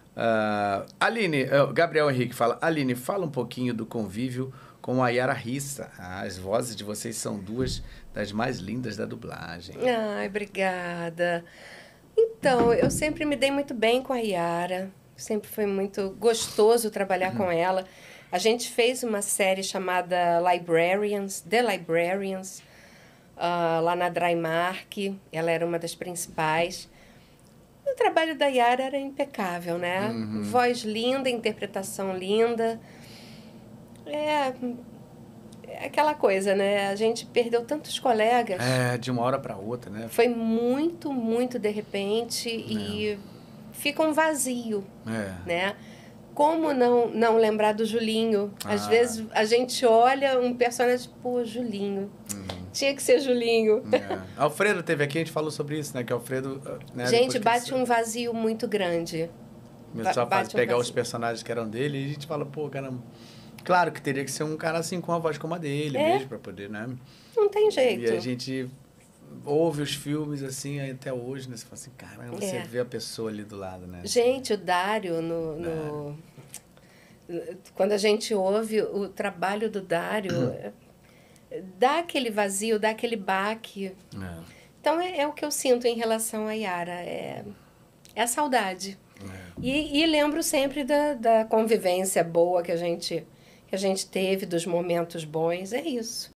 Aline, Gabriel Henrique fala, Aline, fala um pouquinho do convívio com a Yara Rissa. As vozes de vocês são duas das mais lindas da dublagem. Ai, obrigada. Então, eu sempre me dei muito bem com a Yara. Sempre foi muito gostoso trabalhar com ela. A gente fez uma série chamada Librarians, The Librarians, lá na Drymark. Ela era uma das principais. O trabalho da Yara era impecável, né? Voz linda, interpretação linda. É aquela coisa, né? A gente perdeu tantos colegas. De uma hora para outra, né? Foi muito, muito de repente e fica um vazio, né? Como não lembrar do Julinho? Às vezes a gente olha um personagem, pô, Julinho. Tinha que ser Julinho. Alfredo teve aqui, a gente falou sobre isso, né? Que Alfredo... Né, gente, bate um vazio muito grande. Começou a pegar os personagens que eram dele e a gente fala, pô, caramba... Claro que teria que ser um cara assim, com a voz como a dele mesmo, pra poder, né? Não tem jeito. E a gente ouve os filmes assim, até hoje, né? Você fala assim, caramba, você vê a pessoa ali do lado, né? Gente, o Dário, quando a gente ouve o trabalho do Dário, dá aquele vazio, dá aquele baque. Então, é o que eu sinto em relação a Yara. É a saudade. E lembro sempre da convivência boa que a gente teve, dos momentos bons. É isso.